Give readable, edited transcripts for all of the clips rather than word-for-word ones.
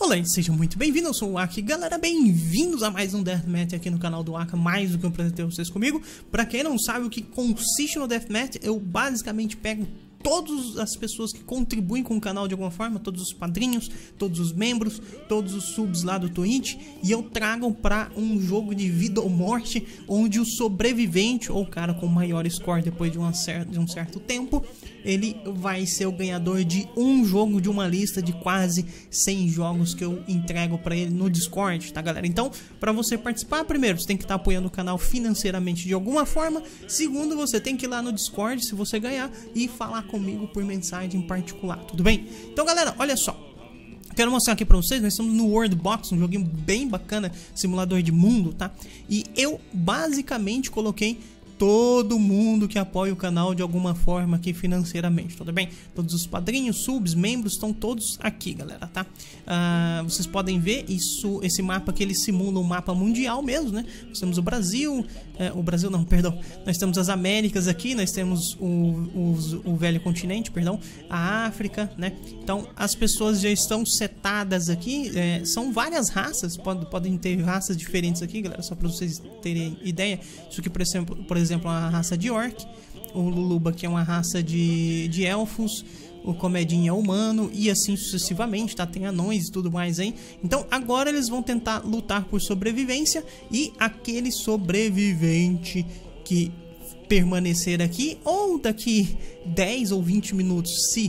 Olá, sejam muito bem-vindos, eu sou o Aka. Galera, bem-vindos a mais um Deathmatch aqui no canal do Aka. Mais do que um prazer ter vocês comigo. Pra quem não sabe o que consiste no Deathmatch, eu basicamente pego todas as pessoas que contribuem com o canal de alguma forma, todos os padrinhos, todos os membros, todos os subs lá do Twitch, e eu trago para um jogo de vida ou morte, onde o sobrevivente, ou o cara com maior score depois de um certo tempo, ele vai ser o ganhador de um jogo de uma lista de quase 100 jogos que eu entrego para ele no Discord, tá, galera? Então, para você participar, primeiro, você tem que estar apoiando o canal financeiramente de alguma forma. Segundo, você tem que ir lá no Discord, se você ganhar, e falar comigo por mensagem em particular, tudo bem? Então, galera, olha só. Quero mostrar aqui pra vocês, nós estamos no World Box, um joguinho bem bacana, simulador de mundo, tá? E eu basicamente coloquei todo mundo que apoia o canal de alguma forma aqui financeiramente, tudo bem? Todos os padrinhos, subs, membros estão todos aqui, galera, tá? Vocês podem ver isso, esse mapa que ele simula um mapa mundial mesmo, né? Nós temos o Brasil, nós temos as Américas aqui, nós temos o velho continente, perdão, a África, né? Então as pessoas já estão setadas aqui, são várias raças, podem ter raças diferentes aqui, galera, só para vocês terem ideia. Isso aqui, por exemplo, a raça de orc, o Luluba que é uma raça de elfos, o Comedinho é humano e assim sucessivamente, tá? Tem anões e tudo mais aí. Então agora eles vão tentar lutar por sobrevivência, e aquele sobrevivente que permanecer aqui, ou daqui 10 ou 20 minutos, se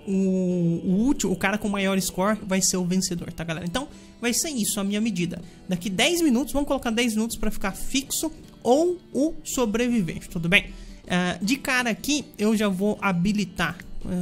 o cara com maior score vai ser o vencedor, tá, galera? Então vai ser isso a minha medida. Daqui 10 minutos, vamos colocar 10 minutos para ficar fixo, ou o sobrevivente, tudo bem? De cara aqui eu já vou habilitar.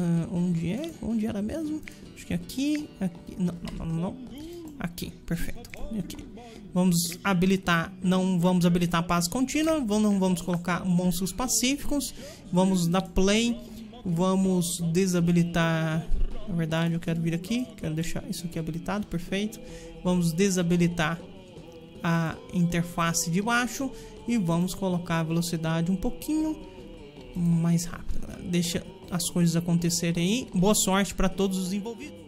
Onde era mesmo? Acho que aqui. Não. Aqui, perfeito. Aqui. Vamos habilitar. Não vamos habilitar a paz contínua. Não vamos colocar monstros pacíficos. Vamos dar play. Vamos desabilitar. Na verdade, eu quero vir aqui. Quero deixar isso aqui habilitado, perfeito. Vamos desabilitar a interface de baixo e vamos colocar a velocidade um pouquinho mais rápida, galera. Deixa as coisas acontecerem aí. Boa sorte para todos os envolvidos.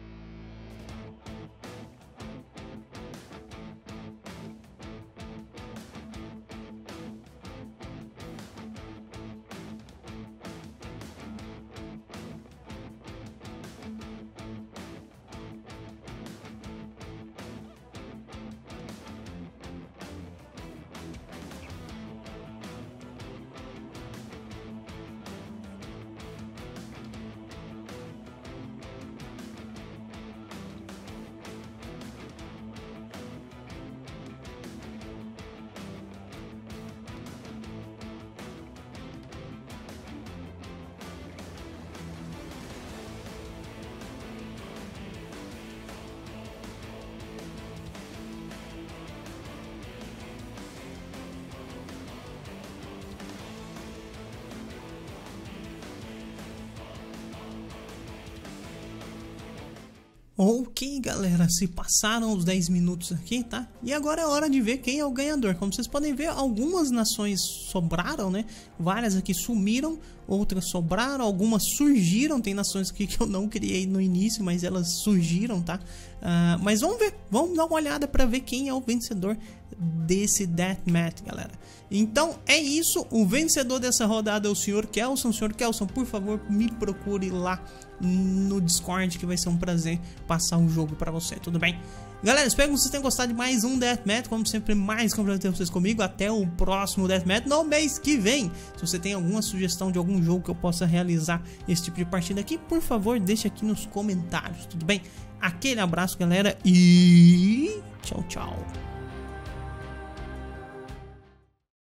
Ok, galera, se passaram os 10 minutos aqui, tá? E agora é hora de ver quem é o ganhador. Como vocês podem ver, algumas nações sobraram, né? Várias aqui sumiram, outras sobraram, algumas surgiram. Tem nações aqui que eu não criei no início, mas elas surgiram, tá? Mas vamos ver, vamos dar uma olhada para ver quem é o vencedor desse Deathmatch, galera. Então é isso, o vencedor dessa rodada é o Sr. Kelson. Sr. Kelson, por favor, me procure lá no Discord, que vai ser um prazer passar o jogo pra você, tudo bem? Galera, espero que vocês tenham gostado de mais um Deathmatch. Como sempre, mais prazer ter vocês comigo. Até o próximo Deathmatch no mês que vem. Se você tem alguma sugestão de algum jogo que eu possa realizar esse tipo de partida aqui, por favor, deixe aqui nos comentários, tudo bem? Aquele abraço, galera, e tchau, tchau.